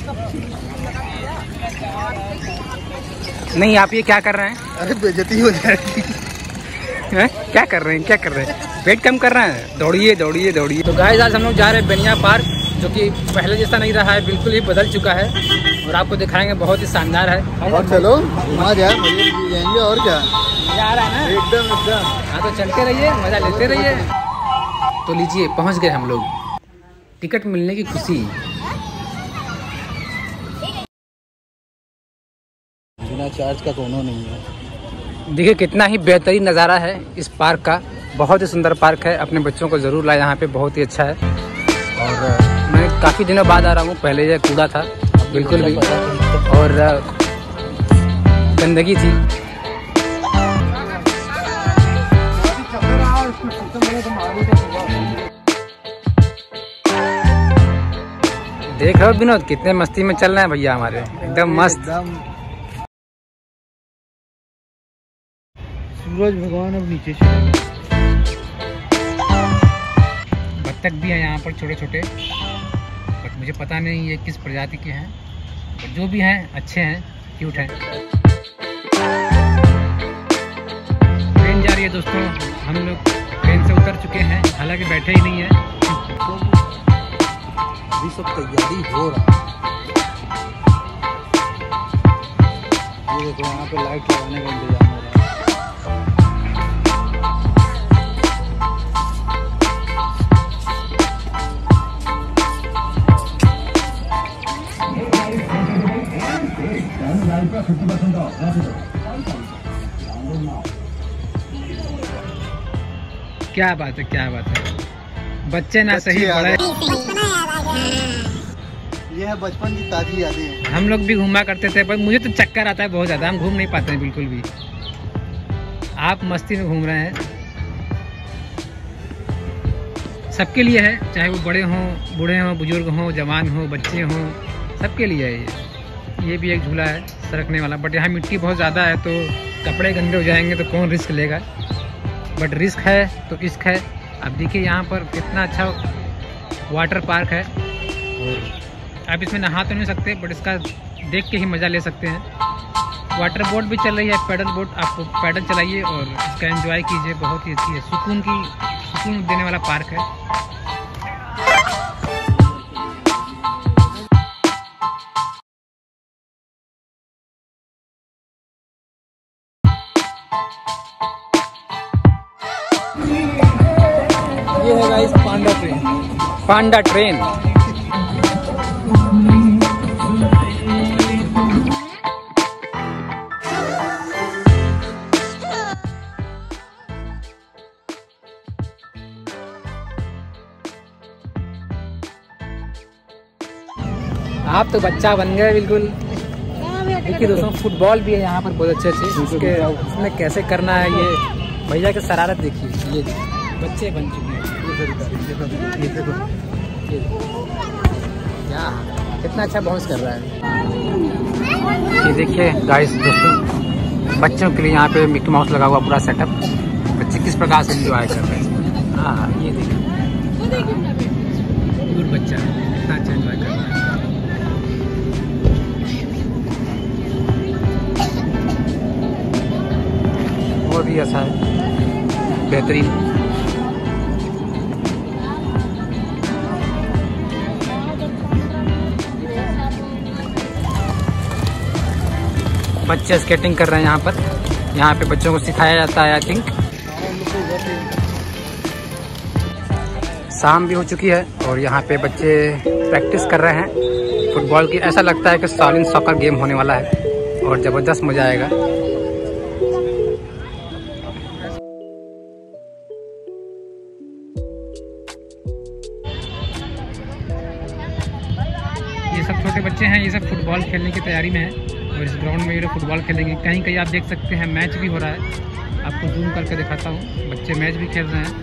नहीं, आप ये क्या कर रहे हैं? अरे बेइज्जती हो जाएगी। क्या कर रहे हैं, क्या कर रहे हैं? वेट कम कर रहे हैं? दौड़िए दौड़िए दौड़िए। तो गाइस आज हम लोग जा रहे हैं बेनिया पार्क, जो कि पहले जैसा नहीं रहा है, बिल्कुल ही बदल चुका है और आपको दिखाएंगे, बहुत ही शानदार है। और चलो वहाँ जाए, मजे जाएंगे और क्या, मजा आ रहा है ना? एकदम एकदम। हाँ तो चलते रहिए, मजा लेते रहिए। तो लीजिए, पहुँच गए हम लोग। टिकट मिलने की खुशी। बिना चार्ज का कोनो नहीं है। देखिए कितना ही बेहतरीन नज़ारा है इस पार्क का, बहुत ही सुंदर पार्क है। अपने बच्चों को ज़रूर लाए यहाँ पे, बहुत ही अच्छा है। और मैं काफ़ी दिनों बाद आ रहा हूँ, पहले ये कूड़ा था बिल्कुल भी और गंदगी थी। देख रहे हो विनोद, कितने मस्ती में चल रहे हैं भैया हमारे, एकदम मस्त। सूरज भगवान अब नीचे चले। बत्तख भी हैं यहाँ पर छोटे छोटे, बट मुझे पता नहीं ये किस प्रजाति के हैं, बट जो भी हैं अच्छे हैं, क्यूट हैं। ट्रेन जा रही है दोस्तों, हम लोग ट्रेन से उतर चुके हैं, हालांकि बैठे ही नहीं है। अभी सब तैयारी हो रहा है। ये देखो यहाँ पे लाइट लगाने का इंतजाम हो रहा है। क्या बात है, क्या बात है, बच्चे ना सही बड़े। ये है बचपन की ताज़ी यादें। हम लोग भी घूमा करते थे, पर मुझे तो चक्कर आता है बहुत ज़्यादा, हम घूम नहीं पाते हैं बिल्कुल भी। आप मस्ती में घूम रहे हैं। सबके लिए है, चाहे वो बड़े हों, बूढ़े हों, बुजुर्ग हों, जवान हों, बच्चे हों, सबके लिए है ये भी एक झूला है सरकने वाला। बट यहाँ मिट्टी बहुत ज़्यादा है, तो कपड़े गंदे हो जाएंगे तो कौन रिस्क लेगा। बट रिस्क है तो इश्क है। अब देखिए यहाँ पर कितना अच्छा वाटर पार्क है, और आप इसमें नहा तो नहीं सकते, बट इसका देख के ही मज़ा ले सकते हैं। वाटर बोट भी चल रही है, पैडल बोट, आपको पैडल चलाइए और इसका एंजॉय कीजिए, बहुत ही अच्छी है। सुकून देने वाला पार्क है। ये है guys panda train. Panda train. आप तो बच्चा बन गए बिल्कुल। देखिए दोस्तों, फुटबॉल भी है यहाँ पर बहुत अच्छे अच्छे। उसमें कैसे करना है, ये भैया की शरारत देखिए, ये बच्चे बन चुके हैं। ये देखो क्या कितना अच्छा बाउंस कर रहा है। ये देखिए गाइस दोस्तों, बच्चों के लिए यहाँ पे मिकी माउस लगा हुआ पूरा सेटअप। बच्चे किस प्रकार से एंजॉय कर रहे हैं। हाँ ये देखिए, दूर बच्चा कितना अच्छा एंजॉय कर रहा है। और भी ऐसा है बेहतरीन। बच्चे स्केटिंग कर रहे हैं यहाँ पर। यहाँ पे बच्चों को सिखाया जाता है। आई थिंक शाम भी हो चुकी है और यहाँ पे बच्चे प्रैक्टिस कर रहे हैं फुटबॉल की। ऐसा लगता है कि शाओलिन सॉकर गेम होने वाला है और ज़बरदस्त मज़ा आएगा। ये सब छोटे बच्चे हैं, ये सब फुटबॉल खेलने की तैयारी में है और इस ग्राउंड में ये लोग फुटबॉल खेलेंगे। कहीं कहीं आप देख सकते हैं मैच भी हो रहा है। आपको जूम करके दिखाता हूँ, बच्चे मैच भी खेल रहे हैं।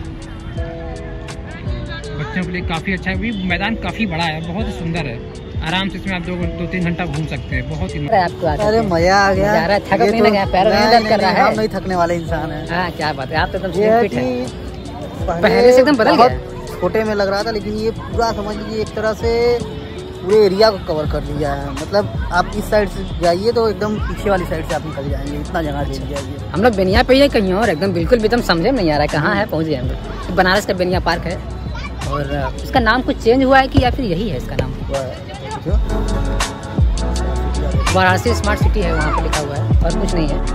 बच्चों के लिए काफ़ी अच्छा है। भी मैदान काफ़ी बड़ा है, बहुत ही सुंदर है। आराम से इसमें आप 2-3 घंटा घूम सकते हैं, बहुत ही। अरे मजा आ गया, थक नहीं लगा, पैर नहीं कर रहा है। हम नहीं थकने वाले इंसान है। हाँ क्या बात है, आप तो एकदम फिट हैं। पहले से एकदम बदल गया। छोटे में लग रहा था, लेकिन ये पूरा समझ लीजिए एक तरह से पूरे एरिया को कवर कर लिया है। मतलब आप इस साइड से जाइए तो एकदम पीछे वाली साइड से आप निकल जाएंगे, इतना जगह दे दिया है। हम लोग बेनिया पे ही है कहीं और, एकदम बिल्कुल भी एकदम समझे में नहीं आ रहा है कहाँ है, पहुँच गए हम लोग। बनारस का बेनिया पार्क है और इसका नाम कुछ चेंज हुआ है कि या फिर यही है इसका नाम? वाराणसी स्मार्ट सिटी है वहाँ पे लिखा हुआ है और कुछ नहीं है।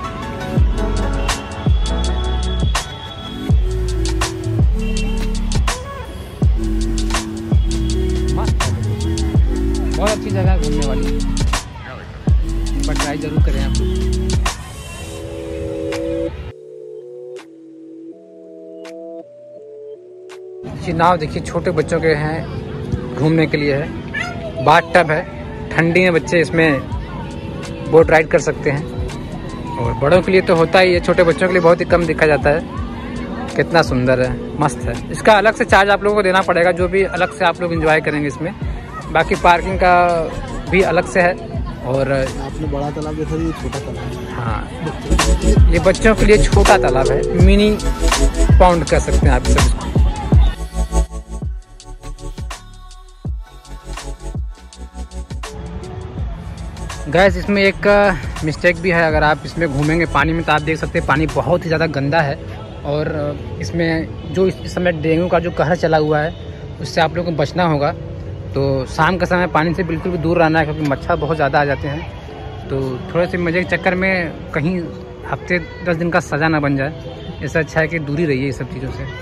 बहुत अच्छी जगह है घूमने वाली, पर ट्राई जरूर करें आप लोग। ये नाव देखिए छोटे बच्चों के हैं, घूमने के लिए है। बाथ टब है, ठंडी में बच्चे इसमें बोट राइड कर सकते हैं। और बड़ों के लिए तो होता ही है, छोटे बच्चों के लिए बहुत ही कम दिखा जाता है। कितना सुंदर है, मस्त है। इसका अलग से चार्ज आप लोगों को देना पड़ेगा, जो भी अलग से आप लोग एंजॉय करेंगे इसमें। बाकी पार्किंग का भी अलग से है। और आपने बड़ा तालाब देखा, ये छोटा तालाब है। हाँ, ये बच्चों के लिए छोटा तालाब है, मिनी पॉन्ड कह सकते हैं आप इसको। गैस इसमें एक मिस्टेक भी है, अगर आप इसमें घूमेंगे पानी में तो आप देख सकते हैं पानी बहुत ही ज़्यादा गंदा है। और इसमें जो इस समय डेंगू का जो कहर चला हुआ है उससे आप लोगों को बचना होगा। तो शाम का समय पानी से बिल्कुल भी दूर रहना है, क्योंकि मच्छर बहुत ज़्यादा आ जाते हैं। तो थोड़े से मज़े के चक्कर में कहीं हफ्ते 10 दिन का सज़ा ना बन जाए, इससे अच्छा है कि दूरी रहिए ये सब चीज़ों से।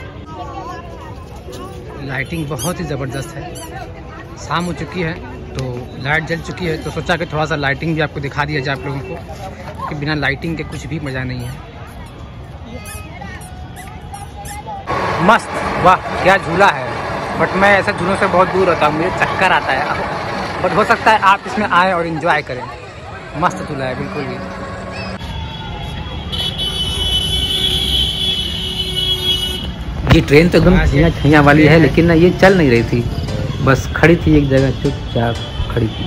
लाइटिंग बहुत ही ज़बरदस्त है। शाम हो चुकी है तो लाइट जल चुकी है, तो सोचा कि थोड़ा सा लाइटिंग भी आपको दिखा दिया जाए आप लोगों को, कि बिना लाइटिंग के कुछ भी मज़ा नहीं है। मस्त, वाह क्या झूला है। बट मैं ऐसे झूलों से बहुत दूर रहता हूँ, मुझे चक्कर आता है। बट हो सकता है आप इसमें आएँ और इन्जॉय करें। मस्त झूला है बिल्कुल भी। ये ट्रेन तो एकदम छैया वाली है, लेकिन ना ये चल नहीं रही थी, बस खड़ी थी एक जगह, चुपचाप खड़ी थी।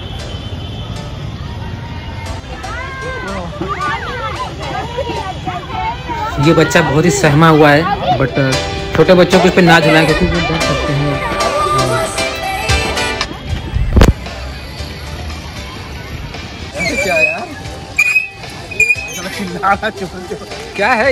ये बच्चा बहुत ही सहमा हुआ है, बट छोटे बच्चों को इस पर ना झुलाएं क्योंकि वो डर सकते हैं। क्या यार, क्या है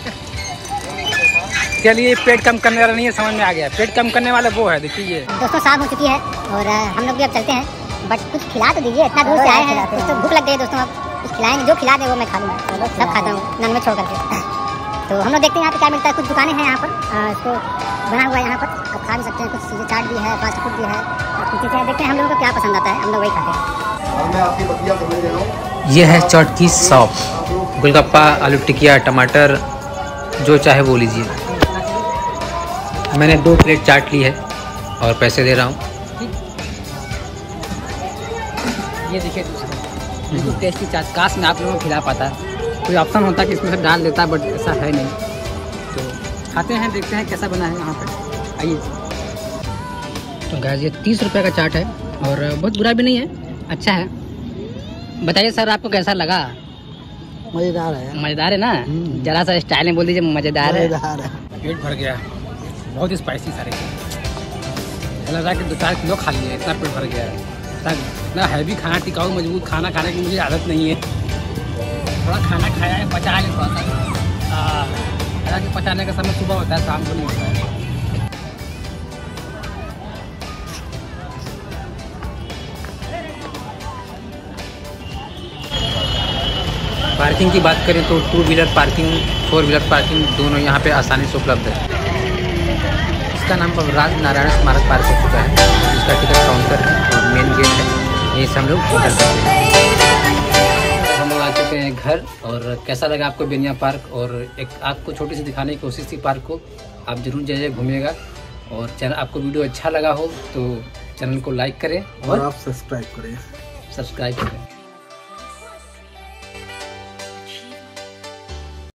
चलिए, पेट कम करने वाला नहीं है, समझ में आ गया। पेट कम करने वाला वो है, देखिए ये। दोस्तों शाम हो चुकी है और हम लोग भी अब चलते हैं, बट कुछ खिला तो दीजिए, इतना दूर से आए हैं, कुछ तो भूख लग गई है दोस्तों। अब कुछ खिलाएंगे, जो खिला दे वो मैं खा लूँगा, सब खाता हूँ नॉन वेज छोड़ करके। तो हम लोग देखते हैं यहाँ पे क्या मिलता है। कुछ दुकानें हैं यहाँ पर, इसको बना हुआ है यहाँ पर, आप खा भी सकते हैं। कुछ चीज़ें चाट भी है, फास्ट फूड भी है, और कुछ चीज़ें देखते हैं हम लोगों को क्या पसंद आता है, हम लोग वही खाते हैं। ये है चाट की शॉप, गोलगप्पा, आलू टिकिया, टमाटर, जो चाहे वो लीजिए। मैंने 2 प्लेट चाट ली है और पैसे दे रहा हूँ। ये देखिए बिल्कुल टेस्टी चाट, काश मैं आप लोगों को खिला पाता। कोई ऑप्शन होता कि इसमें से डाल देता, बट ऐसा है नहीं। तो खाते हैं, देखते हैं कैसा बना है यहाँ पर, आइए। तो गाइस ये 30 रुपये का चाट है और बहुत बुरा भी नहीं है, अच्छा है। बताइए सर आपको कैसा लगा? मज़ेदार है, मज़ेदार है ना? जरा सा स्टाइल में बोल दीजिए, मज़ेदार है। पेट भर गया, बहुत ही स्पाइसी सारे चीज़ लगा कि 2-4 किलो खा लिए, इतना पेट भर गया है। इतना हैवी खाना, टिकाऊ मजबूत खाना खाने की मुझे आदत नहीं है। थोड़ा खाना खाया है, पचा ले थोड़ा सा। हालांकि पचाने का समय सुबह होता है, शाम को नहीं होता है। पार्किंग की बात करें तो 2 व्हीलर पार्किंग, 4 व्हीलर पार्किंग दोनों यहाँ पे आसानी से उपलब्ध है। इसका नाम अब राज नारायण स्मारक पार्क हो चुका है, जिसका टिकट काउंटर है और मेन गेट है, यहीं से हम लोग उतर सकते हैं। हम लोग आ चुके हैं घर। और कैसा लगा आपको बेनिया पार्क? और एक आपको छोटी सी दिखाने की कोशिश थी पार्क को, आप जरूर जाइए, घूमिएगा। और चैनल आपको वीडियो अच्छा लगा हो तो चैनल को लाइक करें और आप सब्सक्राइब करें।